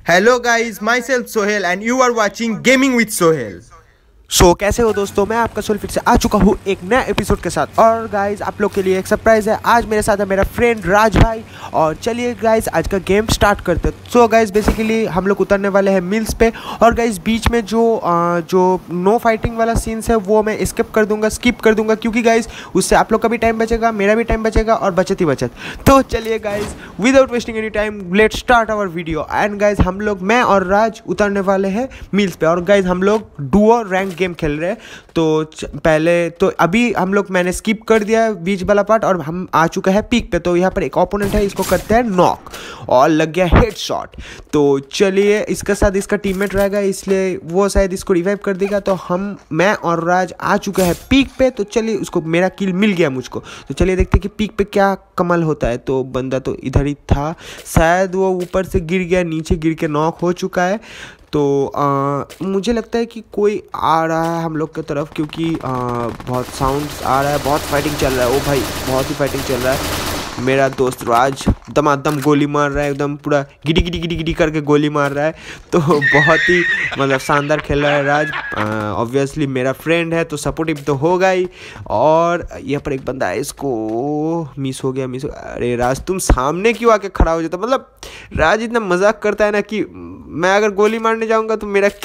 Hello guys, myself Sohail and you are watching Gaming with Sohail. कैसे हो दोस्तों, मैं आपका सोल फिर से आ चुका हूँ एक नया एपिसोड के साथ। और गाइज आप लोग के लिए एक सरप्राइज़ है। आज मेरे साथ है मेरा फ्रेंड राज भाई। और चलिए गाइज आज का गेम स्टार्ट करते हैं। सो गाइज बेसिकली हम लोग उतरने वाले हैं मिल्स पे। और गाइज बीच में जो नो फाइटिंग वाला सीन्स है वो मैं स्किप कर दूंगा क्योंकि गाइज उससे आप लोग का भी टाइम बचेगा, मेरा भी टाइम बचेगा और बचत ही बचत। तो चलिए guys without wasting any time let's start our video. And guys मैं और राज उतरने वाले हैं मिल्स पे। और गाइज हम लोग डुओ रैंक गेम खेल रहे हैं। तो पहले तो अभी मैंने स्किप कर दिया बीच वाला पार्ट और हम आ चुके हैं पीक पे। तो यहाँ पर एक ओपोनेंट है, इसको करते हैं नॉक और लग गया हेडशॉट। तो चलिए इसके साथ इसका टीममेट रहेगा, इसलिए वो शायद इसको रिवाइव कर देगा। तो मैं और राज आ चुके हैं पीक पे। तो चलिए उसको मेरा किल मिल गया मुझको। तो चलिए देखते हैं कि पीक पे क्या कमाल होता है। तो बंदा तो इधर ही था, शायद वो ऊपर से गिर गया, नीचे गिर के नॉक हो चुका है। तो मुझे लगता है कि कोई आ रहा है हम लोग की तरफ क्योंकि बहुत साउंड्स आ रहा है, बहुत फाइटिंग चल रहा है। ओ भाई बहुत ही फाइटिंग चल रहा है। मेरा दोस्त राज दमादम गोली मार रहा है, एकदम पूरा गिडी गिडी गिडी गिडी करके गोली मार रहा है। तो बहुत ही शानदार खेल रहा है राज। ऑब्वियसली मेरा फ्रेंड है तो सपोर्टिव तो होगा ही। और यहाँ पर एक बंदा है, इसको मिस हो गया। अरे राज तुम सामने क्यों आके खड़ा हो जाता? राज इतना मजाक करता है ना कि मैं अगर गोली मारने जाऊंगा तो मुझे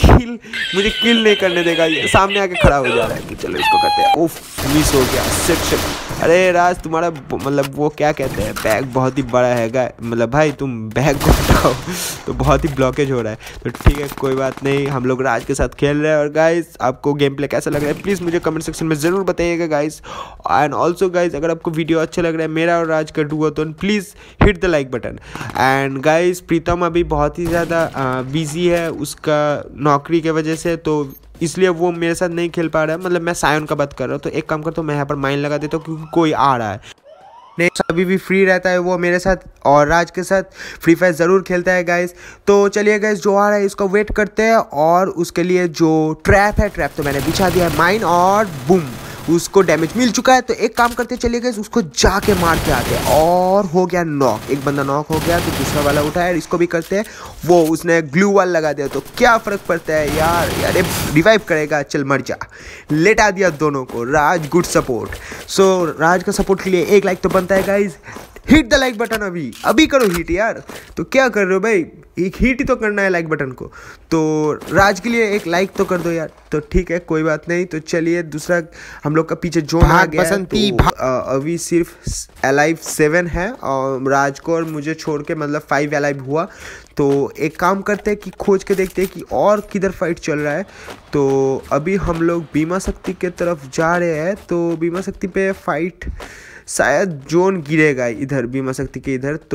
किल नहीं करने देगा। ये सामने आके खड़ा हो जा रहा है कि चलो इसको करते हैं। ओफ मिस हो गया, शिट। अरे राज तुम्हारा वो क्या कहते हैं, बैग बहुत ही बड़ा है भाई तुम बैग को उठाओ। तो बहुत ही ब्लॉकेज हो रहा है। तो ठीक है कोई बात नहीं, हम लोग राज के साथ खेल रहे हैं। और गाइस आपको गेम प्ले कैसा लग रहा है प्लीज़ मुझे कमेंट सेक्शन में ज़रूर बताइएगा गाइस। एंड ऑल्सो गाइस अगर आपको वीडियो अच्छा लग रहा है मेरा और राज का डुओ तो please hit the like button. And guys Pritam अभी बहुत ही ज़्यादा बिजी है उसका नौकरी के वजह से, तो इसलिए वो मेरे साथ नहीं खेल पा रहा है। मैं सायन का बात कर रहा हूँ। तो एक काम करता हूँ, मैं यहाँ पर माइन लगा देता हूँ क्योंकि कोई आ रहा है। नहीं अभी भी फ्री रहता है वो मेरे साथ और राज के साथ फ्री फायर ज़रूर खेलता है गाइस। तो चलिए गाइस जो आ रहा है इसको वेट करते हैं। और उसके लिए जो ट्रैप तो मैंने बिछा दिया है माइन और बूम उसको डैमेज मिल चुका है। तो एक काम करते चलिए गाइस उसको जाके मार के आते हैं। और हो गया नॉक, एक बंदा नॉक हो गया। तो दूसरा वाला उठा है, इसको भी करते हैं। वो उसने ग्लू वॉल लगा दिया तो क्या फ़र्क पड़ता है यार। अरे रिवाइव करेगा, चल मर जा। लेटा दिया दोनों को। राज गुड सपोर्ट। सो राज का सपोर्ट के लिए एक लाइक तो बनता है guys. Hit the like button अभी करो हिट यार। तो क्या कर रहे हो भाई, एक हिट ही तो करना है लाइक बटन को। तो राज के लिए एक लाइक तो कर दो यार। तो ठीक है कोई बात नहीं। तो चलिए दूसरा हम लोग का पीछे जोन आ गया है। तो अभी सिर्फ अलाइव 7 है और राज को और मुझे छोड़ के 5 अलाइव हुआ। तो एक काम करते हैं कि खोज के देखते हैं कि और किधर फाइट चल रहा है। तो अभी हम लोग बीमा शक्ति के तरफ जा रहे हैं। तो बीमा शक्ति पे फाइट शायद जोन गिरेगा इधर बीमा शक्ति के इधर। तो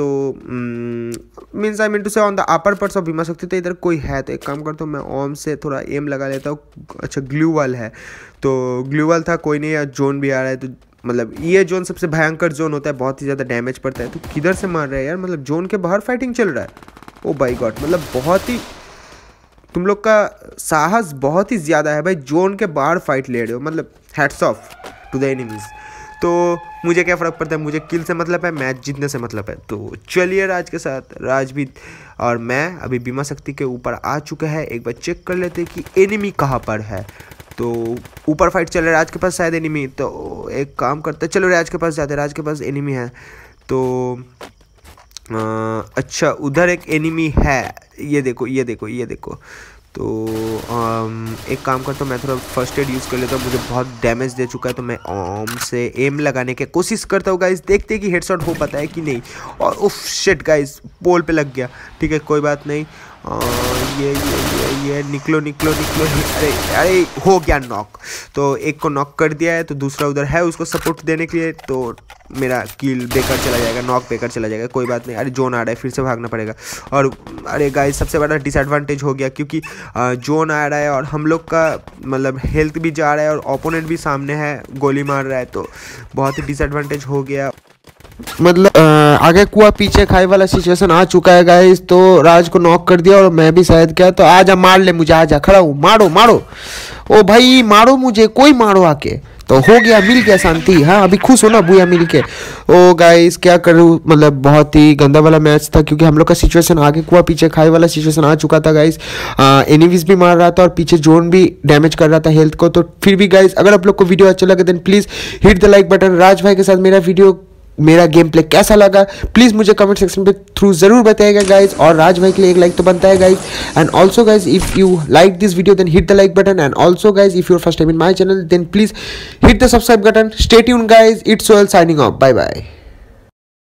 means I mean to say on the upper parts of Bhima Shakti. तो इधर कोई है तो एक काम करता हूँ मैं ओम से थोड़ा एम लगा लेता हूँ। अच्छा ग्लू वाल है तो ग्लू वाल था, कोई नहीं यार। जोन भी आ रहा है तो ये जोन सबसे भयंकर जोन होता है, बहुत ही ज़्यादा डैमेज पड़ता है। तो किधर से मार रहा है यार, जोन के बाहर फाइटिंग चल रहा है। ओ बाई गॉड बहुत ही तुम लोग का साहस बहुत ही ज़्यादा है भाई, जोन के बाहर फाइट ले रहे हो। Hats off to the enemies. तो मुझे क्या फ़र्क पड़ता है, मुझे किल से मतलब है, मैच जीतने से मतलब है। तो चलिए राज के साथ राज भी और मैं अभी बीमा शक्ति के ऊपर आ चुका है। एक बार चेक कर लेते हैं कि एनिमी कहाँ पर है। तो ऊपर फाइट चल रहा है, राज के पास शायद एनिमी। तो एक काम करते चलो राज के पास जाते हैं, राज के पास एनिमी है। तो अच्छा उधर एक एनिमी है, ये देखो। तो एक काम करता हूँ मैं थोड़ा फर्स्ट एड यूज़ कर लेता हूँ, मुझे बहुत डैमेज दे चुका है। तो मैं ओम से एम लगाने की कोशिश करता हूँ गाइस, देखते हैं कि हेडशॉट हो पाता है कि नहीं। और उफ शिट गाइस पोल पे लग गया। ठीक है कोई बात नहीं। ये निकलो। अरे हो गया नॉक। तो एक को नॉक कर दिया है तो दूसरा उधर है उसको सपोर्ट देने के लिए। तो मेरा किल बेकार चला जाएगा, नॉक बेकार चला जाएगा। कोई बात नहीं। अरे जोन आ रहा है, फिर से भागना पड़ेगा। और अरे गाइस सबसे बड़ा डिसएडवांटेज हो गया क्योंकि जोन आ रहा है और हम लोग का हेल्थ भी जा रहा है और ओपोनेंट भी सामने है गोली मार रहा है। तो बहुत ही डिसएडवांटेज हो गया। आगे कुआ पीछे खाई वाला सिचुएशन आ चुका है गाइस। तो राज को नॉक कर दिया और मैं भी शायद क्या। तो आजा मार ले मुझे, आजा खड़ा हूँ, मारो। ओ भाई मारो मुझे, कोई मारो आके। तो हो गया, मिल गया शांति। हाँ अभी खुश हो ना बुया मिल के। ओ गाइस क्या करूँ, मतलब बहुत ही गंदा वाला मैच था क्योंकि हम लोग का सिचुएशन आगे कुआ पीछे खाई वाला सिचुएशन आ चुका था गाइस। एनिमीज भी मार रहा था और पीछे जोन भी डैमेज कर रहा था हेल्थ को। तो फिर भी गाइस अगर आप लोग को वीडियो अच्छा लगे then please hit the like button. Raj भाई के साथ मेरा गेम प्ले कैसा लगा प्लीज़ मुझे कमेंट सेक्शन पे थ्रू ज़रूर बताइएगा गाइज। और राज भाई के लिए एक लाइक तो बनता है guys. And also guys if you like this video then hit the like button. And also guys if your first time in my channel then please hit the subscribe button. Stay tuned guys, it's Sohail signing off, bye bye.